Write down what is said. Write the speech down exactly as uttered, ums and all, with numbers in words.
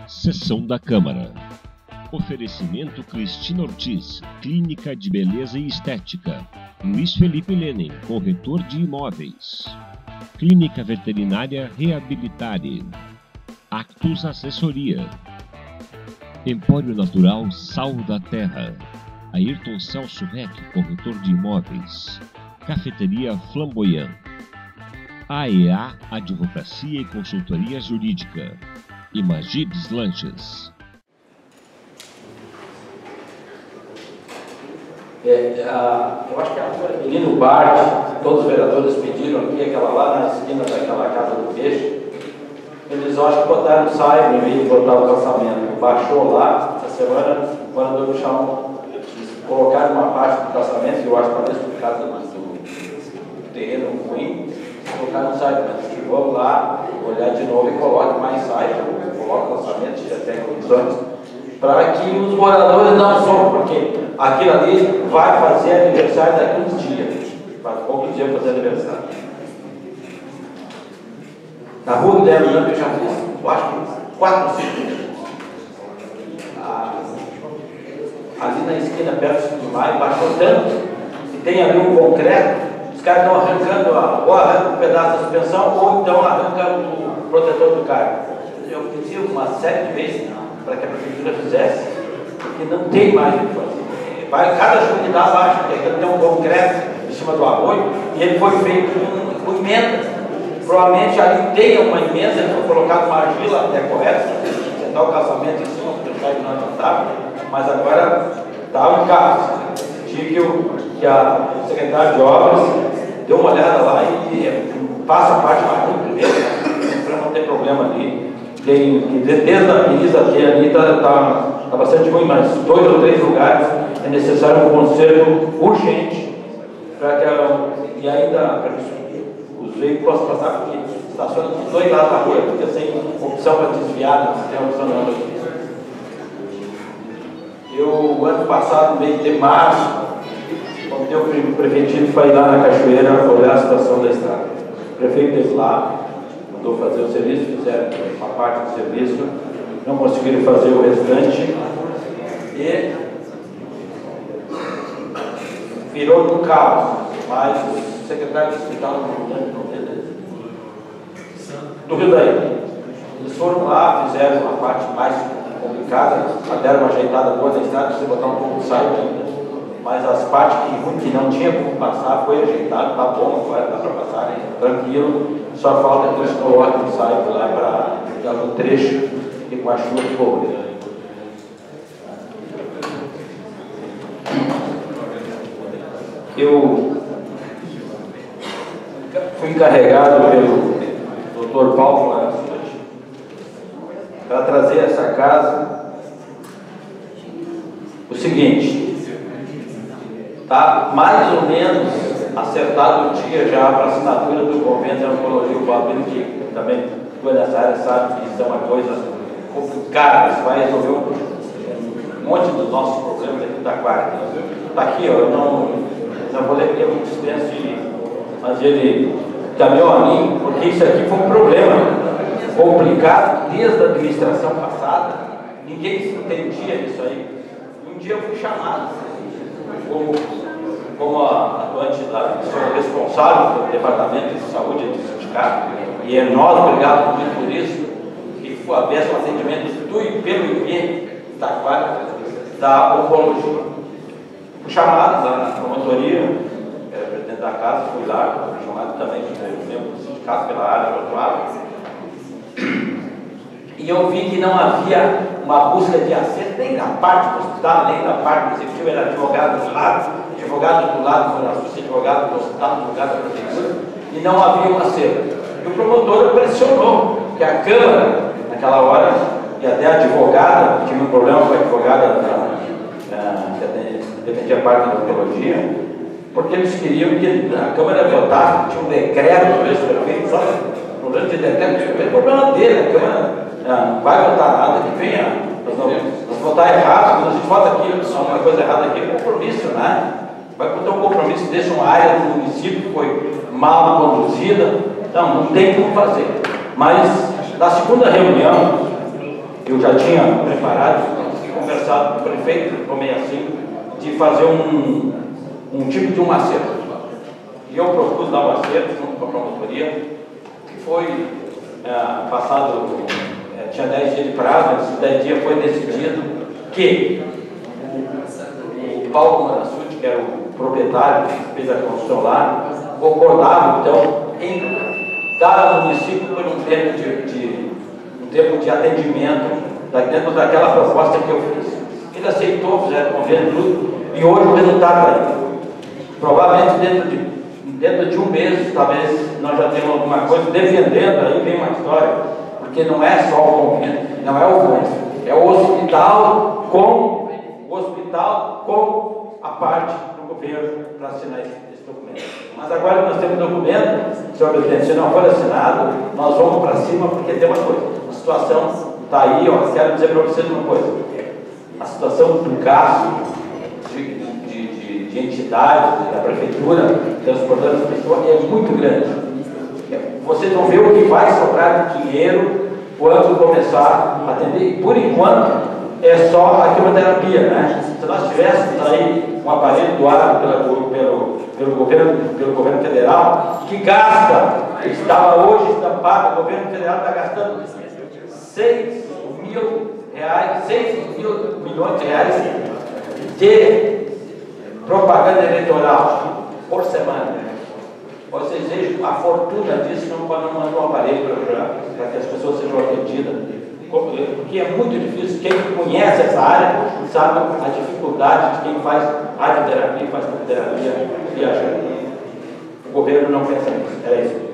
Sessão da Câmara. Oferecimento Cristina Ortiz, Clínica de Beleza e Estética. Luiz Felipe Lenin, corretor de imóveis. Clínica Veterinária Reabilitare. Actus Assessoria. Empório Natural Sal da Terra. Ayrton Celso Rec, corretor de imóveis. Cafeteria Flamboyant. A E A Advocacia e Consultoria Jurídica. Imagibs Lanches. É, a, eu acho que a menino Bart, todos os vereadores pediram aqui, aquela lá na esquina daquela casa do peixe, eles acho que botaram o saio em vez de botar o calçamento. Baixou lá, essa semana, quando eu chamo, colocaram uma parte do calçamento, que eu acho que parece por causa do, do terreno ruim, colocaram o saio, mas vamos lá, olhar de novo e coloca mais saio, coloca o calçamento, já tem condições, para que os moradores não sofram, porque aquilo ali vai fazer aniversário daqui uns dias, faz poucos dias fazer aniversário. Na rua dela, eu já fiz, eu acho que quatro, cinco. Ah, ali na esquina, perto do maio, baixou tanto, e tem ali um concreto, os caras estão arrancando, a, ou arrancam um pedaço da suspensão, ou então arrancam o protetor do carro. Eu pedi uma série de vezes para que a prefeitura fizesse, porque não tem mais o que fazer. Vai, cada chuva que dá abaixo, porque aqui tem um concreto em cima do arroio, e ele foi feito com, com emenda. Provavelmente ali tem uma emenda, ele foi colocado uma argila até correta, sentar o calçamento em cima, porque o carro não adiantava, mas agora está um caos. Tive que, o, que a o secretário de obras deu uma olhada lá e, e passa a parte mais ruim primeiro, para não ter problema ali. Tem, desde a Avenida até ali está tá, tá bastante ruim, mas dois ou três lugares é necessário um conserto urgente para que a, e ainda para que os veículos possam passar, porque estaciona dos dois lados da rua, porque sem opção para desviar, não tem opção não. Eu, ano passado, no mês de março, convidei o prefeito para ir lá na Cachoeira olhar a situação da estrada. O prefeito esteve lá, mandou fazer o serviço, fizeram uma parte do serviço, não conseguiram fazer o restante e virou num caos. Mas o secretário do hospital do Rio Daí, eles foram lá, fizeram uma parte mais complicada, deram uma ajeitada boa na estrada, precisa botar um pouco de saio ainda, mas as partes que, que não tinha como passar foi ajeitado, tá bom, agora dá para passar, né? Tranquilo, só falta que eles coloquem o saio lá para algum trecho e com a chuva de boa. Eu fui encarregado pelo doutor Paulo para trazer essa casa o seguinte, está mais ou menos acertado o dia já para a assinatura do convênio de oncologia. O Balbino, que também foi nessa área, sabe que isso é uma coisa complicada, isso vai resolver um monte dos nossos problemas aqui da quarta. Está aqui, ó, eu não, não vou ler porque eu dispenso, mas ele caminhou a mim, porque isso aqui foi um problema complicado desde a administração passada, ninguém se entendia nisso aí. Um dia eu fui chamado como, como a atuante da responsável do Departamento de Saúde do sindicato, e é nós, obrigado muito por isso, que houvesse um atendimento do e pelo I P da quarta da oncologia. Fui chamado lá na promotoria, era presidente da casa, fui lá, fui chamado também pelo membro do sindicato pela área do outro lado. E eu vi que não havia uma busca de acerto nem da parte do hospital, nem da parte do executivo, era advogado do lado, advogado do lado do advogado do hospital, advogado da prefeitura, e não havia um acerto. E o promotor pressionou que a Câmara, naquela hora, e até a advogada, tive um problema com a advogada da, que defendia a parte da oncologia, porque eles queriam que a Câmara votasse, tinha um decreto do ex-prefeito, só problema de decreto, é problema dele, a Câmara não vai votar nada que venha, nós não nós votar errado, quando a gente vota aqui, uma coisa errada aqui, é compromisso, né? Vai botar um compromisso, deixa uma área do município que foi mal conduzida, não, não tem como fazer. Mas na segunda reunião, eu já tinha preparado e conversado com o prefeito, tomei assim, de fazer um, um tipo de um acerto. E eu propus dar um acerto junto com a promotoria, que foi é, passado, é, tinha dez dias de prazo, nesses dez dias foi decidido que o, o Paulo Manassuti, que era o proprietário que fez a construção lá, concordava então em dar ao município por um tempo de, de, um tempo de atendimento dentro daquela proposta que eu fiz. Ele aceitou, fizeram convênio, tudo, e hoje o resultado está aí. Provavelmente dentro de, dentro de um mês, talvez nós já tenhamos alguma coisa, dependendo, aí vem uma história, porque não é só o convênio, não é o convênio, é o hospital com o hospital com a parte do governo para assinar esse, esse documento. Mas agora que nós temos o documento, senhor presidente, se não for assinado, nós vamos para cima, porque tem uma coisa, a situação está aí, ó, quero dizer para vocês uma coisa, a situação do gasto de, de, de, de entidades, da prefeitura, transportando as pessoas, é muito grande. Vocês vão ver o que vai sobrar de dinheiro quando começar a atender, e por enquanto é só a quimioterapia, né? Se nós tivéssemos aí um aparelho doado pela, pelo, pelo, governo, pelo governo federal, que gasta, estava hoje estampado, o governo federal está gastando seis mil reais, seis mil milhões de reais de propaganda eleitoral por semana. Vocês vejam a fortuna disso, não podem mandar um aparelho para que as pessoas sejam atendidas. Porque é muito difícil, quem conhece essa área sabe a dificuldade de quem faz radioterapia, faz terapia viajando. O governo não pensa nisso, era isso.